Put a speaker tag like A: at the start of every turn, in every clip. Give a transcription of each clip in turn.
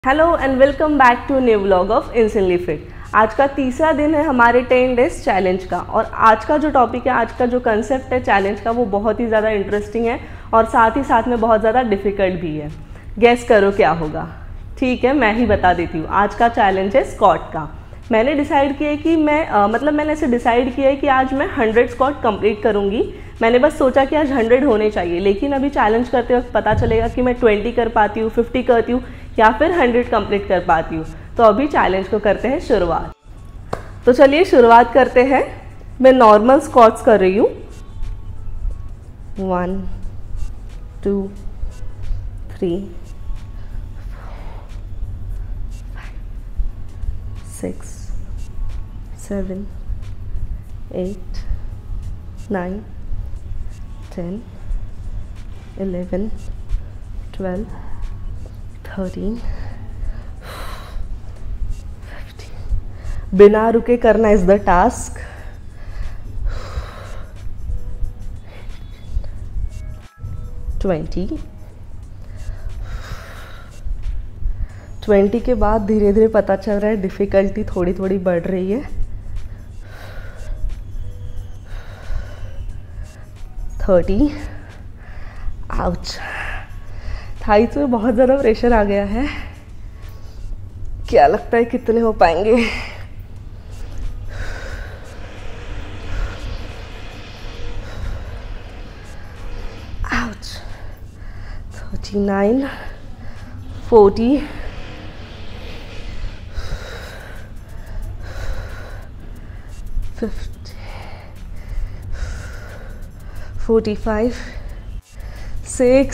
A: Hello and welcome back to new vlog of instantly fit. आज का तीसरा दिन है हमारे 10 डेज चैलेंज का और आज का जो टॉपिक है, आज का जो कंसेप्ट है चैलेंज का, वो बहुत ही ज़्यादा इंटरेस्टिंग है और साथ ही साथ में बहुत ज़्यादा डिफ़िकल्ट भी है। गेस करो क्या होगा? ठीक है, मैं ही बता देती हूँ। आज का चैलेंज है स्क्वाट का। मैंने डिसाइड किया है कि मैंने ऐसे डिसाइड किया है कि आज मैं 100 स्क्वाट कंप्लीट करूँगी। मैंने बस सोचा कि आज 100 होने चाहिए, लेकिन अभी चैलेंज करते वक्त पता चलेगा कि मैं 20 कर पाती हूँ, 50 करती हूँ या फिर 100 कंप्लीट कर पाती हूँ। तो अभी चैलेंज को करते हैं शुरुआत। तो चलिए शुरुआत करते हैं। मैं नॉर्मल स्क्वाट्स कर रही हूँ। 1 2 3 6 7 8 9 10 11 12 13 15। बिना रुके करना इज द टास्क। 20 के बाद धीरे धीरे पता चल रहा है डिफ़िकल्टी थोड़ी थोड़ी बढ़ रही है। 30। आउच, थाइस में बहुत ज़्यादा प्रेशर आ गया है। क्या लगता है कितने हो पाएंगे? आउच। 39 40 50 45 6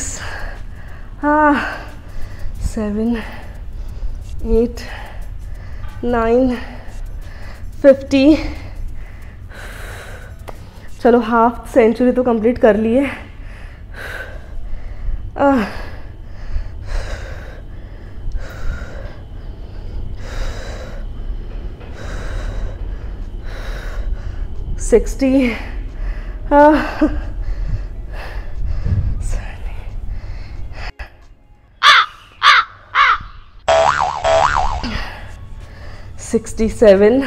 A: 7 8 9 50। चलो हाफ सेंचुरी तो कंप्लीट कर लिए। सिक्सटी 67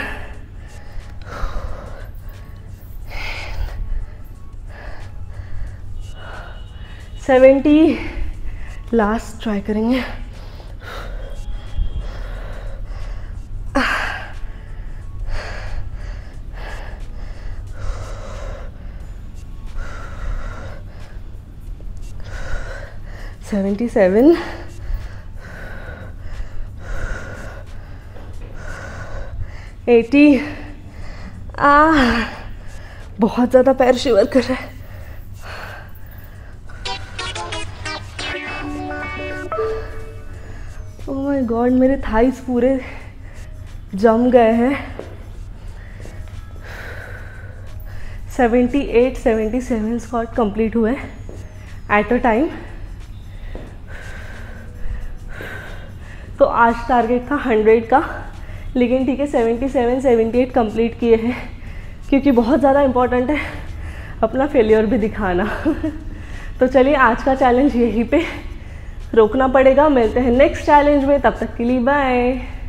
A: 70। लास्ट ट्राई करेंगे। 77 80। बहुत ज़्यादा पैर शिवर कर रहा है। ओह माय गॉड, मेरे थाइस पूरे जम गए हैं। 78 77 स्क्वाट कंप्लीट हुए एट अ टाइम। तो आज टारगेट था 100 का, लेकिन ठीक है 77 78 कंप्लीट किए हैं, क्योंकि बहुत ज़्यादा इम्पॉर्टेंट है अपना फेलियर भी दिखाना। तो चलिए आज का चैलेंज यहीं पे रोकना पड़ेगा। मिलते हैं नेक्स्ट चैलेंज में, तब तक के लिए बाय।